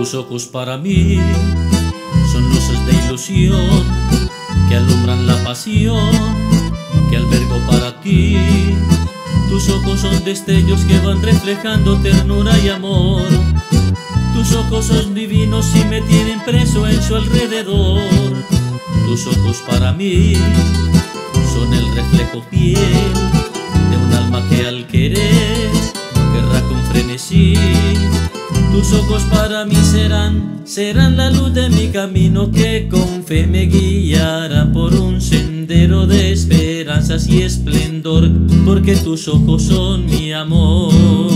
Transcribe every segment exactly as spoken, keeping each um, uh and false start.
Tus ojos para mí son luces de ilusión que alumbran la pasión que albergo para ti. Tus ojos son destellos que van reflejando ternura y amor. Tus ojos son divinos y me tienen preso en su alrededor. Tus ojos para mí son el reflejo fiel de un alma que al querer querrá con frenesí. Tus ojos para mí serán, serán la luz de mi camino que con fe me guiará por un sendero de esperanzas y esplendor, porque tus ojos son mi amor.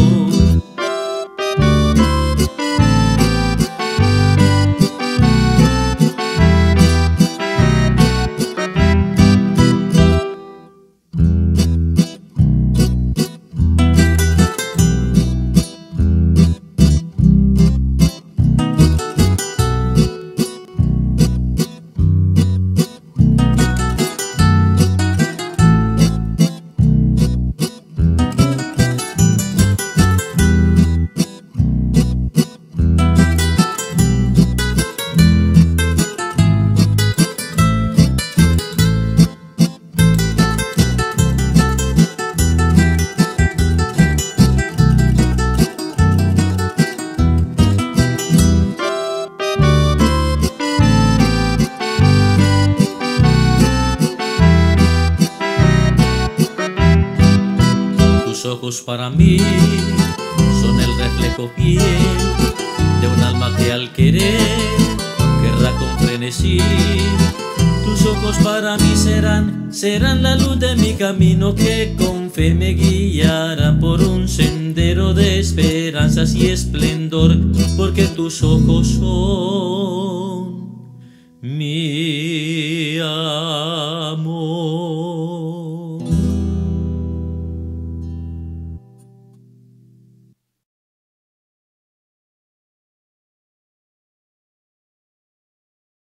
Tus ojos para mí son el reflejo fiel de un alma que al querer querrá con frenesí. Tus ojos para mí serán, serán la luz de mi camino que con fe me guiará por un sendero de esperanzas y esplendor, porque tus ojos son mi amor.